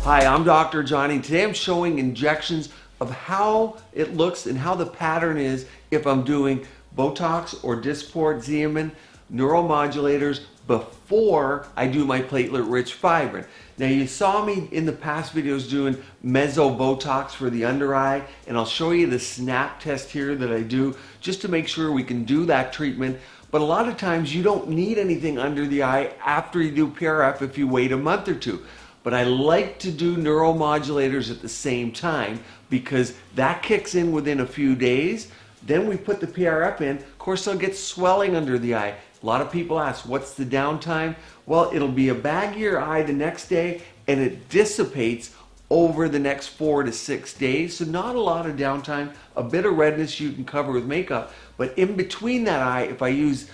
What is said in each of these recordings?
Hi, I'm Dr. Rajani. Today I'm showing injections of how it looks and how the pattern is if I'm doing Botox or Dysport, Xeomin, neuromodulators before I do my platelet-rich fibrin. Now you saw me in the past videos doing Botox for the under eye, and I'll show you the snap test here that I do just to make sure we can do that treatment. But a lot of times you don't need anything under the eye after you do PRF if you wait a month or two. But I like to do neuromodulators at the same time because that kicks in within a few days. Then we put the PRF in. Of course, they'll get swelling under the eye. A lot of people ask, what's the downtime? Well, it'll be a baggier eye the next day and it dissipates over the next 4 to 6 days. So not a lot of downtime, a bit of redness you can cover with makeup. But in between that eye, if I use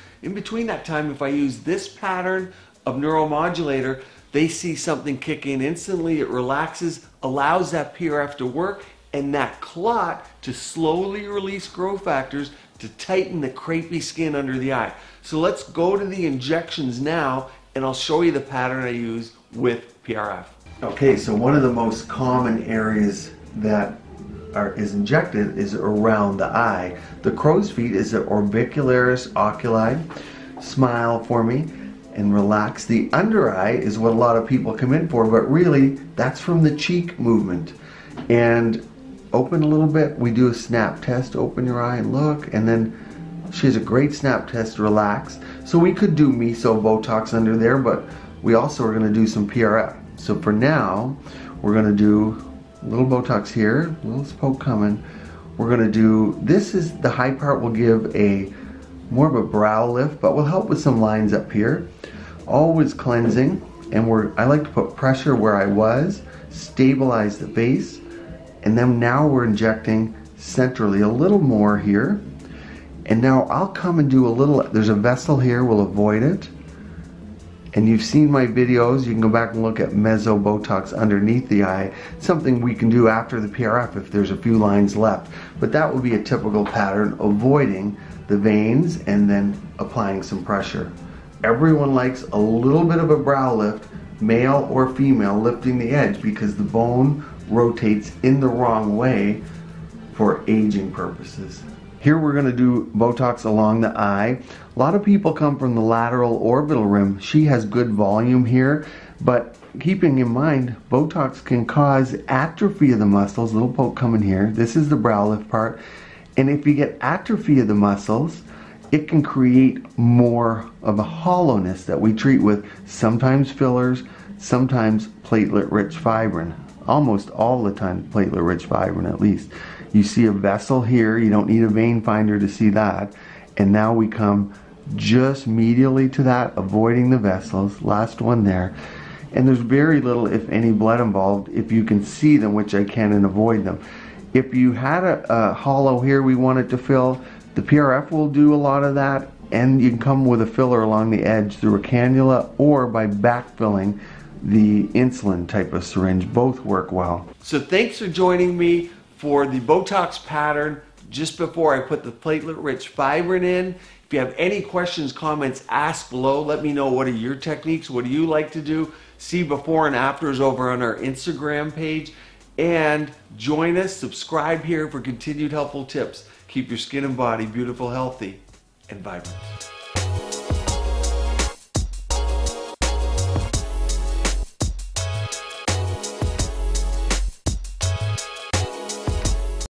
this pattern of neuromodulator, they see something kick in instantly, it relaxes, allows that PRF to work, and that clot to slowly release growth factors to tighten the crepey skin under the eye. So let's go to the injections now, and I'll show you the pattern I use with PRF. Okay, so one of the most common areas that is injected is around the eye. The crow's feet is the orbicularis oculi. Smile for me and relax. The under eye is what a lot of people come in for, but really that's from the cheek movement. And open a little bit. We do a snap test. Open your eye and look, and then she has a great snap test. Relax. So we could do Botox under there, but we also are going to do some PRF. So for now, we're going to do a little Botox here, a little poke coming. We're going to do, this is the high part, will give a more of a brow lift, but will help with some lines up here. Always cleansing, and I like to put pressure where I was, stabilize the base, and then now we're injecting centrally a little more here. And now I'll come and do a little, there's a vessel here, we'll avoid it. And you've seen my videos, you can go back and look at Botox underneath the eye. It's something we can do after the PRF if there's a few lines left. But that would be a typical pattern, avoiding the veins and then applying some pressure. Everyone likes a little bit of a brow lift, male or female, lifting the edge because the bone rotates in the wrong way for aging purposes. Here we're going to do Botox along the eye. A lot of people come from the lateral orbital rim. She has good volume here, but keeping in mind, Botox can cause atrophy of the muscles. Little poke coming here. This is the brow lift part. And if you get atrophy of the muscles, it can create more of a hollowness that we treat with sometimes fillers, sometimes platelet-rich fibrin. Almost all the time platelet-rich fibrin at least. You see a vessel here, you don't need a vein finder to see that. And now we come just medially to that, avoiding the vessels. Last one there. And there's very little, if any, blood involved if you can see them, which I can, and avoid them. If you had a hollow here we wanted to fill, the PRF will do a lot of that, and you can come with a filler along the edge through a cannula or by backfilling the insulin type of syringe. Both work well. So thanks for joining me for the Botox pattern just before I put the platelet-rich fibrin in. If you have any questions, comments, ask below. Let me know, what are your techniques? What do you like to do? See before and afters over on our Instagram page. And join us, subscribe here for continued helpful tips. Keep your skin and body beautiful, healthy, and vibrant.